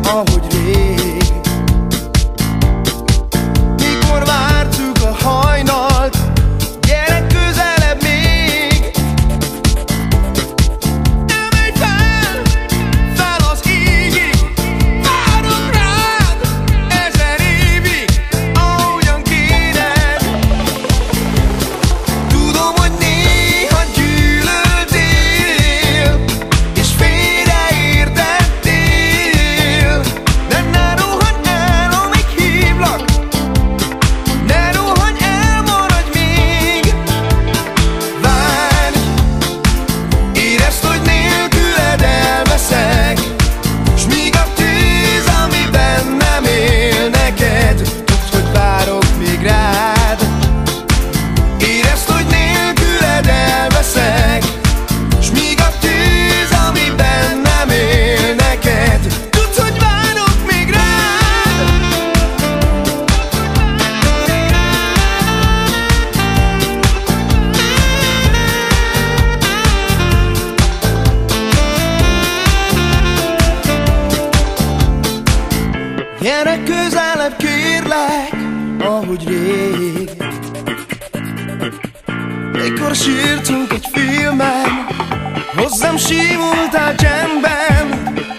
ahogy rég. Mikor vártuk a hajnalt, gyere közelebb még. Emelj fel, fel az égig, várok rád 1000 évig, ahogyan kéred. Tudom, hogy néha gyűlöltél, és félreértettél, de ne rohanj el, amíg hívlak. Ne rohanj el, maradj még. Várj, érezd, hogy nélküled elveszek, s míg a tűz, ami bennem él neked, tudd, hogy várok még rád. Érezd, hogy nélküled elveszek, s míg a tűz, ami bennem él neked, tudd, hogy várok még rád. Gyere közelebb, kérlek, ahogy rég. Mikor sírtunk egy filmen, hozzám simultál csendben.